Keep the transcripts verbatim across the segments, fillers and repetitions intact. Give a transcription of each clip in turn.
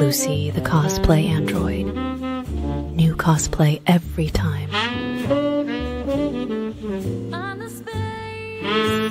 Lucy, the cosplay android. New cosplay every time. On the space.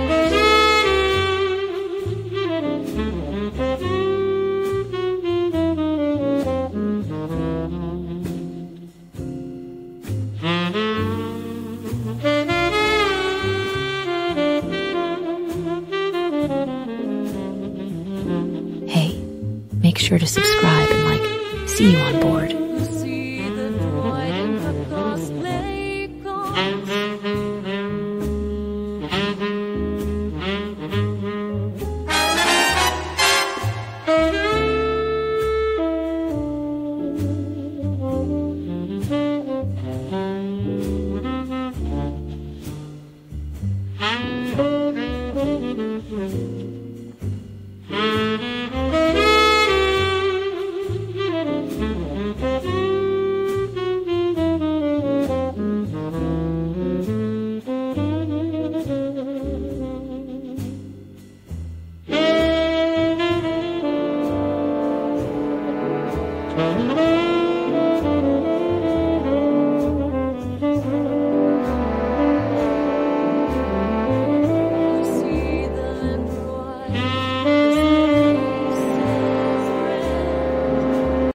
Hey, make sure to subscribe and like. See you on board. See the droid in her cosplay clothes. Thank you.